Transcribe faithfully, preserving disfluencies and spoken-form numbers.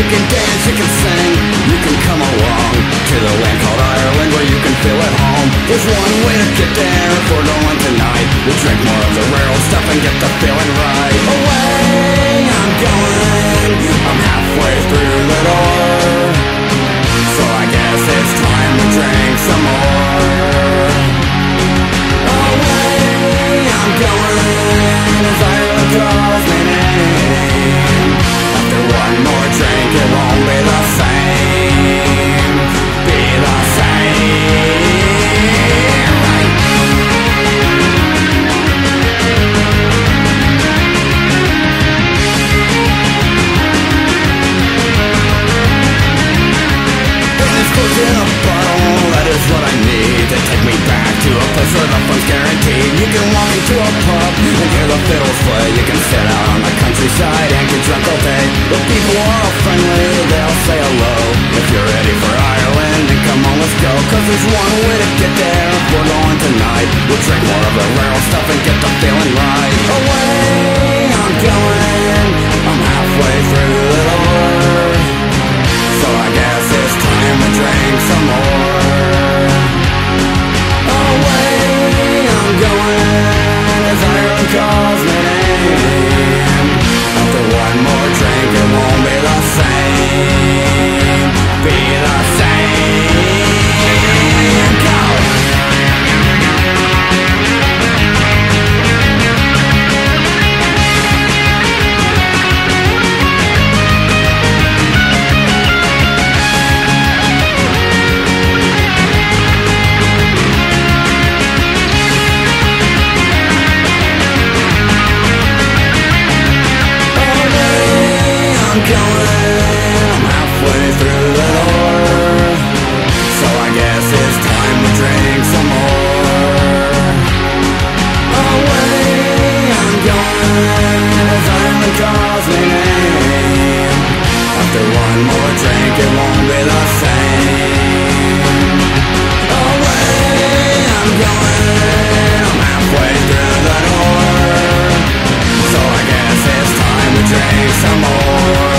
You can dance, you can sing, you can come along to the land called Ireland where you can feel at home. There's one way to get there if we're going tonight. We'll drink more of the rare old stuff and get the feeling right. Away I'm going, I'm halfway through the door, so I guess it's time to drink some more. Away I'm going as Ireland calls my name. After one more drink it won't be the same, be the same, right? Put in a bottle, that is what I need to take me back to a place where the fun's guaranteed. You can walk into a pub and hear the fiddles play. You can sit out on the countryside and get drunk all day. The people are all friendly, they'll say hello. If you're ready for Ireland, then come on, let's go. Cause there's one way to get there if we're going tonight. We'll drink more of the rare old stuff and get the feeling right. Away I'm going, I'm halfway through the door, so I guess it's time to drink some more. Away I'm going as Ireland calls my name. After one more drink it won't be the same, be the same. Go! I'm going, I'm halfway through the door, so I guess it's time to drink some more. Away I'm going as Ireland calls my name. After one more drink it won't be the same. Away I'm going, I'm halfway through the door, so I guess it's time to drink some more.